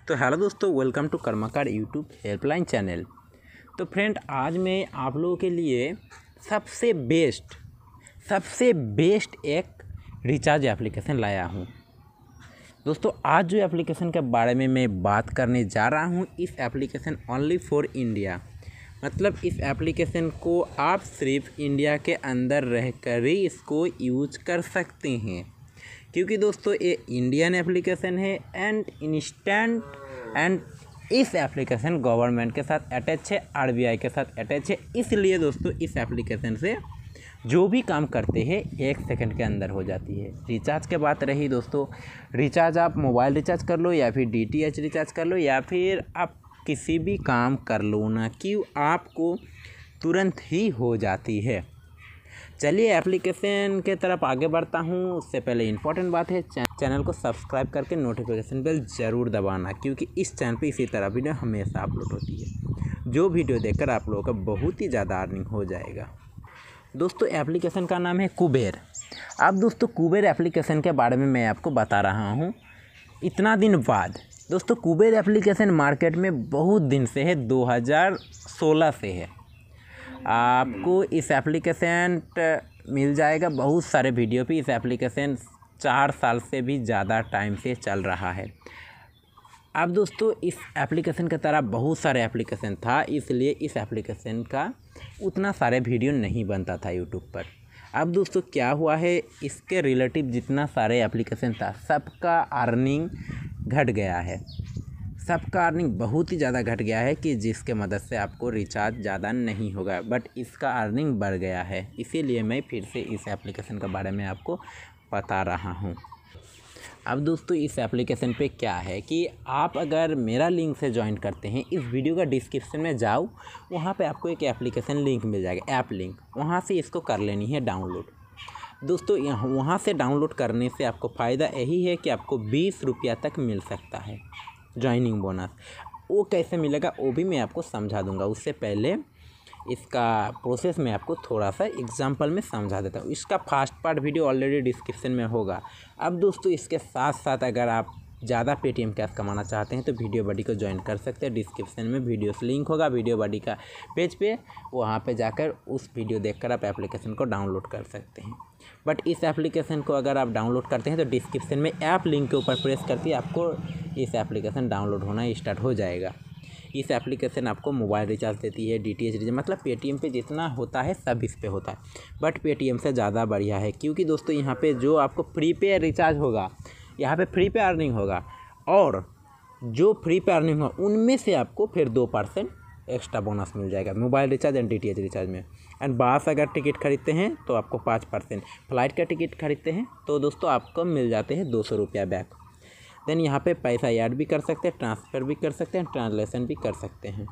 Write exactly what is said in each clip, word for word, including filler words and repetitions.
तो हेलो दोस्तों, welcome to Karmakar YouTube helpline channel. तो फ्रेंड, आज मैं आप लोगों के लिए सबसे बेस्ट सबसे बेस्ट एक रिचार्ज एप्लीकेशन लाया हूँ। दोस्तों, आज जो एप्लीकेशन के बारे में मैं बात करने जा रहा हूँ, इस एप्लीकेशन ओनली फॉर इंडिया, मतलब इस एप्लीकेशन को आप सिर्फ इंडिया के अंदर रहकर ही इसको यूज कर सकते हैं, क्योंकि दोस्तों ये इंडियन एप्लीकेशन है एंड इंस्टेंट एंड इस एप्लीकेशन गवर्नमेंट के साथ अटैच है, आरबीआई के साथ अटैच है। इसलिए दोस्तों इस एप्लीकेशन से जो भी काम करते हैं एक सेकंड के अंदर हो जाती है। रिचार्ज की बात रही दोस्तों, रिचार्ज आप मोबाइल रिचार्ज कर लो या फिर डीटीएच रिचार्ज कर लो या फिर आप किसी भी काम कर लो ना, क्यों आपको तुरंत ही हो जाती है। चलिए एप्लीकेशन के तरफ आगे बढ़ता हूँ। उससे पहले इम्पोर्टेंट बात है, चैनल को सब्सक्राइब करके नोटिफिकेशन बेल ज़रूर दबाना, क्योंकि इस चैनल पे इसी तरह वीडियो हमेशा अपलोड होती है, जो वीडियो देखकर आप लोगों का बहुत ही ज़्यादा अर्निंग हो जाएगा। दोस्तों एप्लीकेशन का नाम है कुबेर। अब दोस्तों कुबेर एप्लीकेशन के बारे में मैं आपको बता रहा हूँ इतना दिन बाद। दोस्तों कुबेर एप्लीकेशन मार्केट में बहुत दिन से है, दो हज़ार सोलह से है। आपको इस एप्लीकेशन मिल जाएगा बहुत सारे वीडियो पे। इस एप्लीकेशन चार साल से भी ज़्यादा टाइम से चल रहा है। अब दोस्तों इस एप्लीकेशन की तरह बहुत सारे एप्लीकेशन था, इसलिए इस एप्लीकेशन का उतना सारे वीडियो नहीं बनता था यूट्यूब पर। अब दोस्तों क्या हुआ है, इसके रिलेटिव जितना सारे एप्लीकेशन था सबका अर्निंग घट गया है। सबका अर्निंग बहुत ही ज़्यादा घट गया है कि जिसके मदद से आपको रिचार्ज ज़्यादा नहीं होगा, बट इसका अर्निंग बढ़ गया है। इसीलिए मैं फिर से इस एप्लीकेशन के बारे में आपको बता रहा हूँ। अब दोस्तों इस एप्लीकेशन पे क्या है कि आप अगर मेरा लिंक से ज्वाइन करते हैं, इस वीडियो का डिस्क्रिप्शन में जाओ, वहाँ पे आपको एक एप्लीकेशन लिंक मिल जाएगा, ऐप लिंक, वहाँ से इसको कर लेनी है डाउनलोड। दोस्तों यहाँ वहाँ से डाउनलोड करने से आपको फ़ायदा यही है कि आपको बीस रुपया तक मिल सकता है ज्वाइनिंग बोनस। वो कैसे मिलेगा वो भी मैं आपको समझा दूंगा। उससे पहले इसका प्रोसेस मैं आपको थोड़ा सा एग्जांपल में समझा देता हूँ। इसका first part video already description में होगा। अब दोस्तों इसके साथ साथ अगर आप ज़्यादा पेटीएम कैश कमाना चाहते हैं तो वीडियो बॉडी को ज्वाइन कर सकते हैं। डिस्क्रिप्शन में वीडियोस लिंक होगा, वीडियो बॉडी का पेज पे, वहाँ पे जाकर उस वीडियो देखकर आप एप्लीकेशन को डाउनलोड कर सकते हैं। बट इस एप्लीकेशन को अगर आप डाउनलोड करते हैं तो डिस्क्रिप्शन में ऐप लिंक के ऊपर प्रेस करके आपको इस एप्लीकेशन डाउनलोड होना स्टार्ट हो जाएगा। इस एप्लीकेशन आपको मोबाइल रिचार्ज देती है, डीटीएच रिचार्ज, मतलब पेटीएम पे जितना होता है सब इस पे होता है, बट पेटीएम से ज़्यादा बढ़िया है, क्योंकि दोस्तों यहाँ पे जो आपको फ्री पे रिचार्ज होगा, यहाँ पे फ्री पे अर्निंग होगा, और जो फ्री पे अर्निंग होगा उनमें से आपको फिर दो परसेंट एक्स्ट्रा बोनस मिल जाएगा mobile recharge and DTH recharge में। एंड बस अगर टिकट खरीदते हैं तो आपको पाँच परसेंट, फ्लाइट का टिकट खरीदते हैं तो दोस्तों आपको मिल जाते हैं दो सौ रुपया बैक। देन यहाँ पे पैसा ऐड भी कर सकते हैं, ट्रांसफ़र भी कर सकते हैं, ट्रांसलेशन भी कर सकते हैं।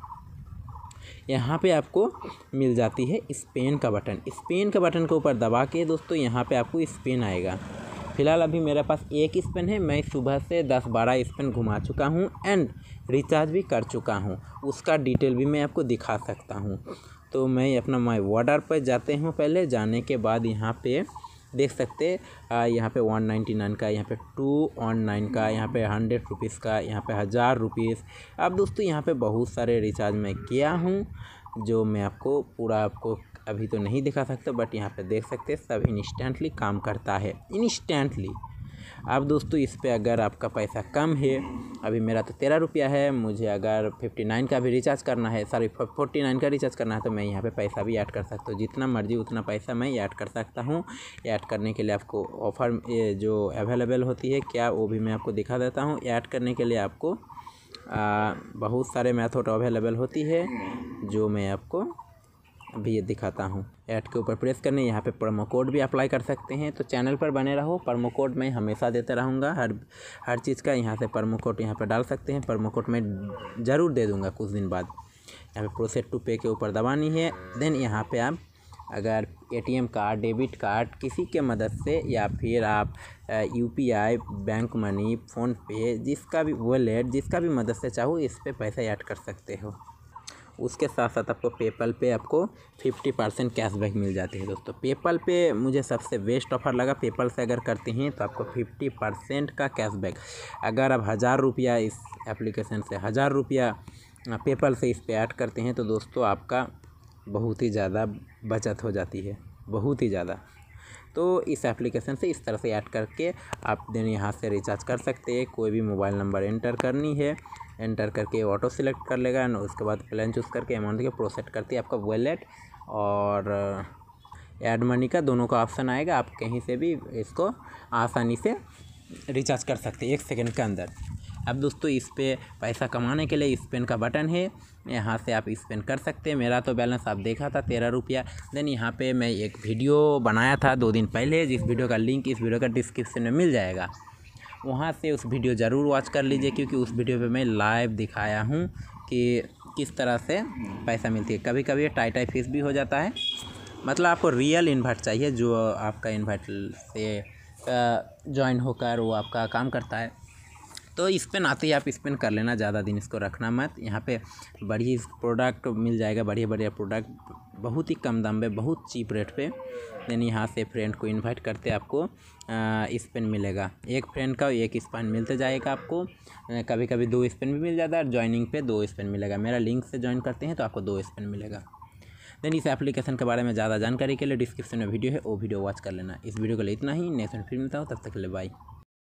यहाँ पे आपको मिल जाती है स्पेन का बटन। स्पेन का बटन के ऊपर दबा के दोस्तों यहाँ पे आपको स्पेन आएगा। फ़िलहाल अभी मेरे पास एक स्पेन है, मैं सुबह से दस बारह स्पेन घुमा चुका हूँ एंड रिचार्ज भी कर चुका हूँ। उसका डिटेल भी मैं आपको दिखा सकता हूँ। तो मैं अपना माई वॉर्डर पर जाते हूँ। पहले जाने के बाद यहाँ पे देख सकते हैं, यहाँ पे वन नाइन्टी नाइन का, यहाँ पे टू वन नाइन का, यहाँ पे हंड्रेड रुपीज़ का, यहाँ पे हज़ार रुपीज़। अब दोस्तों यहाँ पे बहुत सारे रिचार्ज मैं किया हूँ, जो मैं आपको पूरा आपको अभी तो नहीं दिखा सकता, बट यहाँ पे देख सकते हैं सब इंस्टेंटली काम करता है, इंस्टेंटली। अब दोस्तों इस पे अगर आपका पैसा कम है, अभी मेरा तो तेरह रुपया है, मुझे अगर फिफ्टी नाइन का भी रिचार्ज करना है, सॉरी फोर्टी नाइन का रिचार्ज करना है, तो मैं यहाँ पे पैसा भी ऐड कर सकता हूँ। जितना मर्जी उतना पैसा मैं ऐड कर सकता हूँ। ऐड करने के लिए आपको ऑफ़र जो अवेलेबल होती है क्या, वो भी मैं आपको दिखा देता हूँ। ऐड करने के लिए आपको आ, बहुत सारे मेथड अवेलेबल होती है, जो मैं आपको अभी ये दिखाता हूँ। ऐड के ऊपर प्रेस करने, यहाँ पे प्रोमो कोड भी अप्लाई कर सकते हैं। तो चैनल पर बने रहो, प्रोमो कोड मैं हमेशा देते रहूँगा, हर हर चीज़ का। यहाँ से प्रोमो कोड यहाँ पे डाल सकते हैं, प्रोमो कोड मैं ज़रूर दे दूँगा कुछ दिन बाद। यहाँ पे प्रोसेस टू पे के ऊपर दबानी है। देन यहाँ पे आप अगर एटीएम कार्ड, डेबिट कार्ड किसी के मदद से, या फिर आप यूपीआई, बैंक मनी, फ़ोन पे, जिसका भी वॉलेट, जिसका भी मदद से चाहो इस पर पैसा ऐड कर सकते हो। उसके साथ साथ आपको पेपल पे आपको फिफ्टी परसेंट कैशबैक मिल जाती है दोस्तों। पेपल पे मुझे सबसे बेस्ट ऑफ़र लगा। पेपल से अगर करते हैं तो आपको फिफ्टी परसेंट का कैशबैक। अगर आप हज़ार रुपया इस एप्लीकेशन से हज़ार रुपया पेपल से इस पे ऐड करते हैं तो दोस्तों आपका बहुत ही ज़्यादा बचत हो जाती है, बहुत ही ज़्यादा। तो इस एप्लीकेशन से इस तरह से ऐड करके आप देन यहाँ से रिचार्ज कर सकते हैं। कोई भी मोबाइल नंबर एंटर करनी है, एंटर करके ऑटो सिलेक्ट कर लेगा, उसके बाद प्लान चूज़ करके अमाउंट के प्रोसेस करती है आपका वॉलेट और ऐड मनी का दोनों का ऑप्शन आएगा। आप कहीं से भी इसको आसानी से रिचार्ज कर सकते हैं एक सेकंड के अंदर। अब दोस्तों इस पे पैसा कमाने के लिए स्पेन का बटन है, यहाँ से आप स्पेन कर सकते हैं। मेरा तो बैलेंस आप देखा था तेरह रुपया। देन यहाँ पे मैं एक वीडियो बनाया था दो दिन पहले, जिस वीडियो का लिंक इस वीडियो का डिस्क्रिप्शन में मिल जाएगा, वहाँ से उस वीडियो ज़रूर वॉच कर लीजिए, क्योंकि उस वीडियो पे मैं लाइव दिखाया हूँ कि किस तरह से पैसा मिलती है। कभी कभी टाई टाई फीस भी हो जाता है, मतलब आपको रियल इन्वर्ट चाहिए जो आपका इन्वर्ट से ज्वाइन होकर वो आपका काम करता है। तो स्पेन आते ही आप स्पेन कर लेना, ज़्यादा दिन इसको रखना मत। यहाँ पे बढ़िया प्रोडक्ट मिल जाएगा, बढ़िया बढ़िया प्रोडक्ट बहुत ही कम दाम में, बहुत चीप रेट पे। देन यहाँ से फ्रेंड को इनवाइट करते आपको स्पेन मिलेगा। एक फ्रेंड का एक स्पेन मिलते जाएगा आपको, कभी कभी दो स्पेन भी मिल जाता है, ज्वाइनिंग पे दो स्पेन मिलेगा। मेरा लिंक से ज्वाइन करते हैं तो आपको दो स्पेन मिलेगा। देन इस एप्लीकेशन के बारे में ज़्यादा जानकारी के लिए डिस्क्रिप्शन में वीडियो है, वो वीडियो वॉच कर लेना। इस वीडियो के लिए इतना ही, नेक्स्ट में फिर मिलता हूँ, तब तक के लिए बाय।